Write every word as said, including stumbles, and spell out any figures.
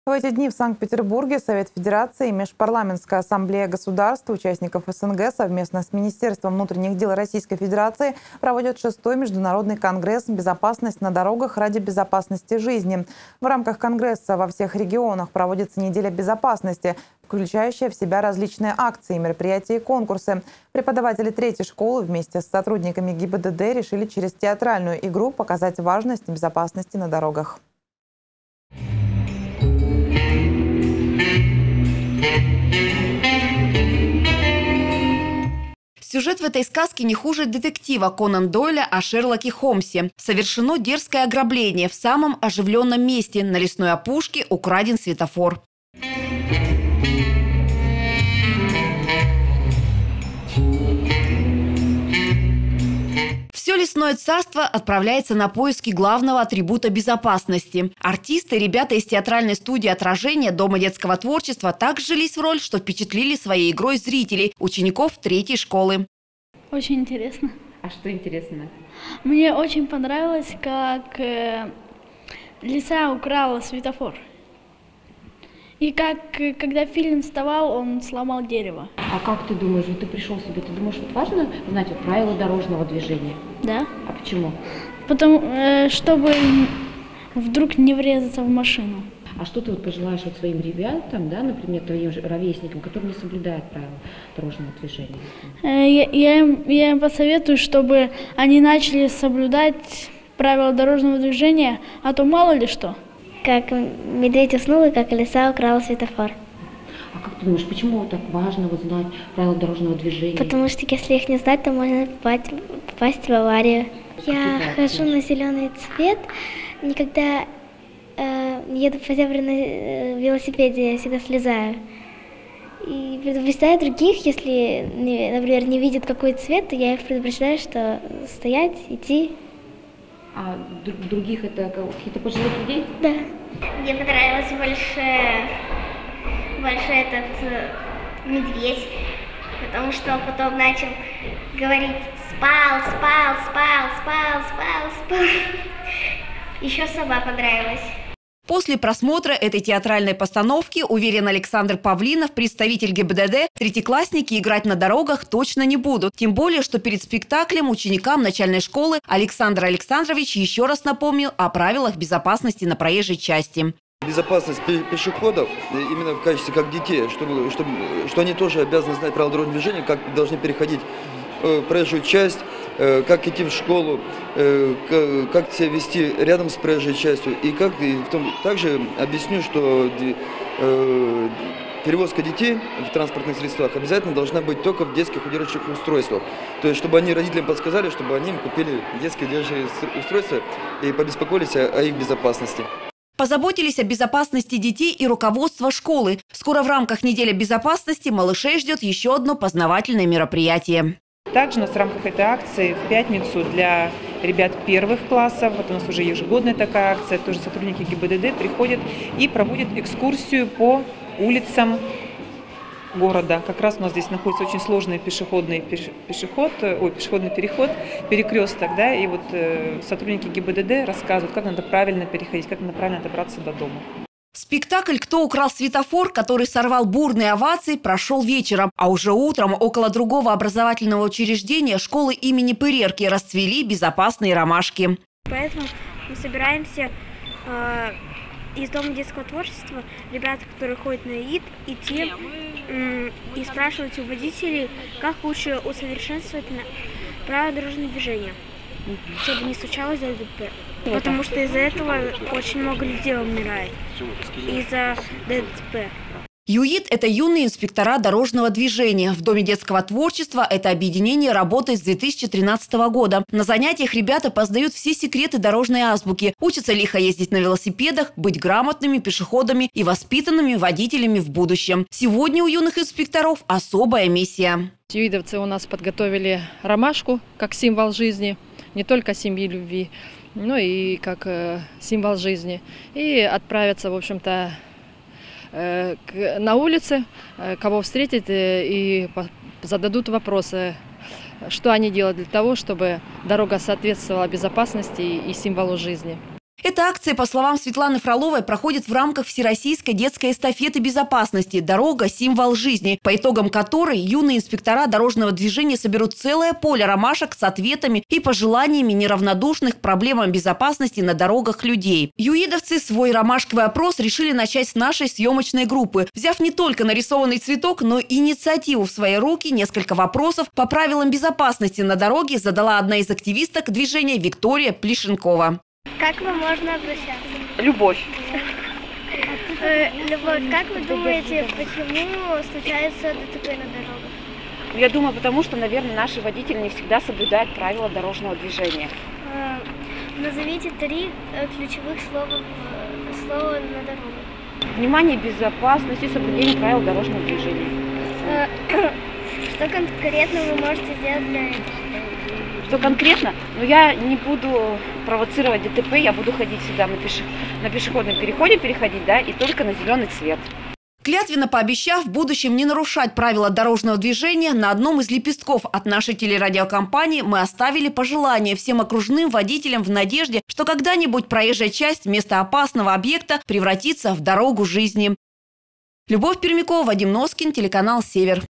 В эти дни в Санкт-Петербурге Совет Федерации и Межпарламентская ассамблея государств, участников СНГ, совместно с Министерством внутренних дел Российской Федерации проводят шестой международный конгресс «Безопасность на дорогах ради безопасности жизни». В рамках конгресса во всех регионах проводится неделя безопасности, включающая в себя различные акции, мероприятия и конкурсы. Преподаватели третьей школы вместе с сотрудниками ГИБДД решили через театральную игру показать важность безопасности на дорогах. Сюжет в этой сказке не хуже детектива Конан Дойля о Шерлоке Холмсе. Совершено дерзкое ограбление. В самом оживленном месте на лесной опушке украден светофор. Все лесное царство отправляется на поиски главного атрибута безопасности. Артисты, ребята из театральной студии «Отражение» Дома детского творчества так вжились в роль, что впечатлили своей игрой зрителей, учеников третьей школы. Очень интересно. А что интересно? Мне очень понравилось, как э, лиса украла светофор. И как, когда Филин вставал, он сломал дерево. А как ты думаешь, вот ты пришел себе, ты думаешь, вот важно знать вот правила дорожного движения? Да. А почему? Потому, э, чтобы вдруг не врезаться в машину. А что ты вот пожелаешь вот своим ребятам, да, например, твоим ровесникам, которые не соблюдают правила дорожного движения? Э, я, я, им, я им посоветую, чтобы они начали соблюдать правила дорожного движения, а то мало ли что. Как медведь уснул и как лиса украла светофор. А как ты думаешь, почему так важно вот знать правила дорожного движения? Потому что если их не знать, то можно попасть, попасть в аварию. Я хожу на зеленый цвет, никогда э, еду хотя бы на э, велосипеде, я всегда слезаю. И предупреждаю других, если, например, не видят какой цвет, то я их предупреждаю, что стоять, идти. А других это какие-то пожилых людей? Да. Мне понравилось больше, больше этот э, медведь, потому что он потом начал говорить «спал, спал, спал, спал, спал, спал». Еще сова понравилась. После просмотра этой театральной постановки, уверен Александр Павлинов, представитель ГИБДД, третьеклассники играть на дорогах точно не будут. Тем более, что перед спектаклем ученикам начальной школы Александр Александрович еще раз напомнил о правилах безопасности на проезжей части. Безопасность пешеходов, именно в качестве как детей, чтобы, чтобы, что они тоже обязаны знать правила дорожного движения, как должны переходить проезжую часть, как идти в школу, как себя вести рядом с проезжей частью. И как и в том, также объясню, что перевозка детей в транспортных средствах обязательно должна быть только в детских удерживающих устройствах. То есть, чтобы они родителям подсказали, чтобы они им купили детские удерживающие устройства и побеспокоились о, о их безопасности. Позаботились о безопасности детей и руководства школы. Скоро в рамках недели безопасности малышей ждет еще одно познавательное мероприятие. Также у нас в рамках этой акции в пятницу для ребят первых классов, вот у нас уже ежегодная такая акция, тоже сотрудники ГИБДД приходят и проводят экскурсию по улицам города. Как раз у нас здесь находится очень сложный пешеходный пешеход, ой, пешеходный переход, перекресток, да, и вот э, сотрудники ГИБДД рассказывают, как надо правильно переходить, как надо правильно добраться до дома. Спектакль «Кто украл светофор», который сорвал бурные овации, прошел вечером. А уже утром около другого образовательного учреждения школы имени Пырерки расцвели безопасные ромашки. Поэтому мы собираемся э, из Дома детского творчества, ребята, которые ходят на ИИД, идти э, и спрашивать у водителей, как лучше усовершенствовать правила дорожного движения, чтобы не случалось ДТП. Потому что из-за этого очень много людей умирает, из-за ДТП. ЮИД – это юные инспектора дорожного движения. В Доме детского творчества это объединение работает с две тысячи тринадцатого года. На занятиях ребята познают все секреты дорожной азбуки, учатся лихо ездить на велосипедах, быть грамотными пешеходами и воспитанными водителями в будущем. Сегодня у юных инспекторов особая миссия. ЮИДовцы у нас подготовили ромашку как символ жизни, не только семьи, любви, но и как символ жизни. И отправятся, в общем-то, на улице, кого встретят и зададут вопросы, что они делают для того, чтобы дорога соответствовала безопасности и символу жизни. Эта акция, по словам Светланы Фроловой, проходит в рамках Всероссийской детской эстафеты безопасности «Дорога – символ жизни», по итогам которой юные инспектора дорожного движения соберут целое поле ромашек с ответами и пожеланиями неравнодушных к проблемам безопасности на дорогах людей. Юидовцы свой ромашковый опрос решили начать с нашей съемочной группы. Взяв не только нарисованный цветок, но и инициативу в свои руки, несколько вопросов по правилам безопасности на дороге задала одна из активисток движения Виктория Плешенкова. Как вам можно обращаться? Любовь. Любовь, как вы думаете, почему случаются ДТП на дорогах? Я думаю, потому что, наверное, наши водители не всегда соблюдают правила дорожного движения. Назовите три ключевых слова, слова на дорогах. Внимание, безопасность и соблюдение правил дорожного движения. Что конкретно вы можете сделать для этого? Что конкретно? Ну, я не буду провоцировать ДТП, я буду ходить сюда на, пеше... на пешеходном переходе, переходить, да, и только на зеленый цвет. Клятвенно пообещав в будущем не нарушать правила дорожного движения, на одном из лепестков от нашей телерадиокомпании мы оставили пожелание всем окружным водителям в надежде, что когда-нибудь проезжая часть вместо опасного объекта превратится в дорогу жизни. Любовь Пермякова, Вадим Носкин, телеканал «Север».